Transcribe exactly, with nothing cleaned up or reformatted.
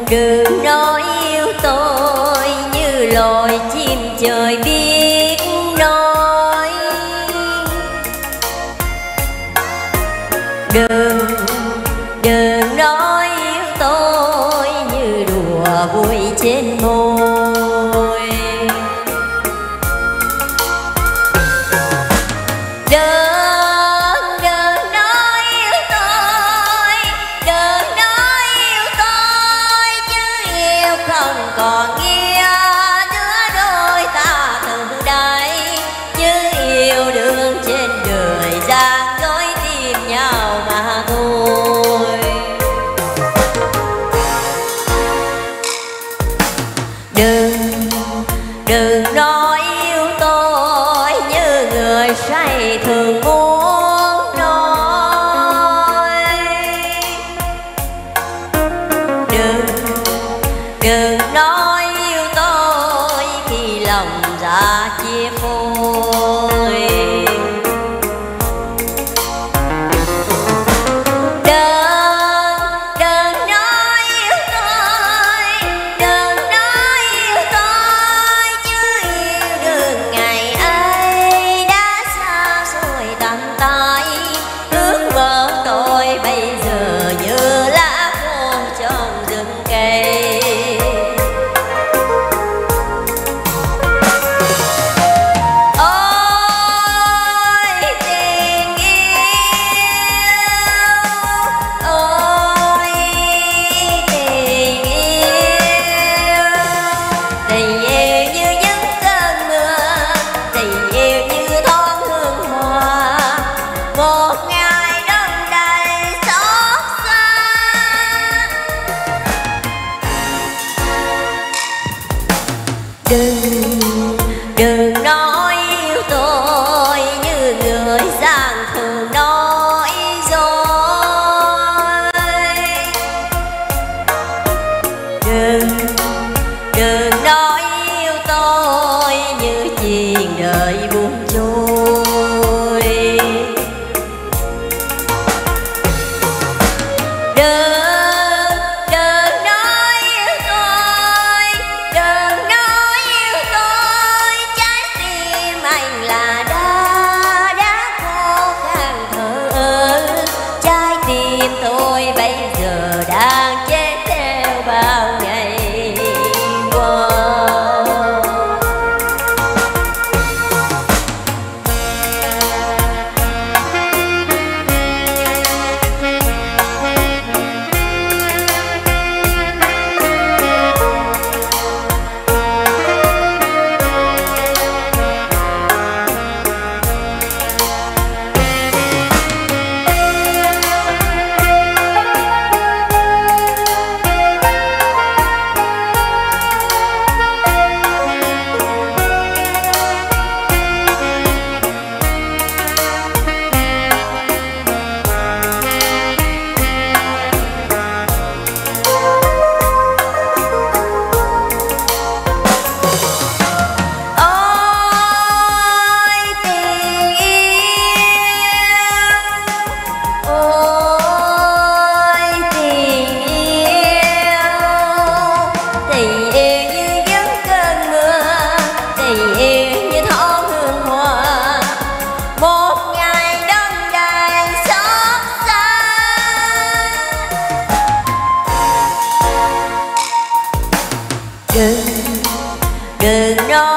đừng nói yêu tôi như loài chim trời biết nói. Đừng, đừng nói yêu tôi như đùa vui trên môi. Đừng, đừng nói yêu tôi, đừng nói yêu tôi, chứ yêu không còn nghĩa nữa đôi ta từ đây. Chứ yêu đương trên đời gian dối tìm nhau mà thôi. Đừng, đừng nói yêu tôi như người say thường muốn nói. Đừng, đừng nói yêu tôi khi lòng dạ chia phôi. Đừng, đừng nói yêu tôi như người gian thường nói dối. Đừng, đừng nói yêu tôi như chuyện đời buông trôi. Đừng, tôi bây giờ đang chết theo bao ngày qua. Đừng, đừng nói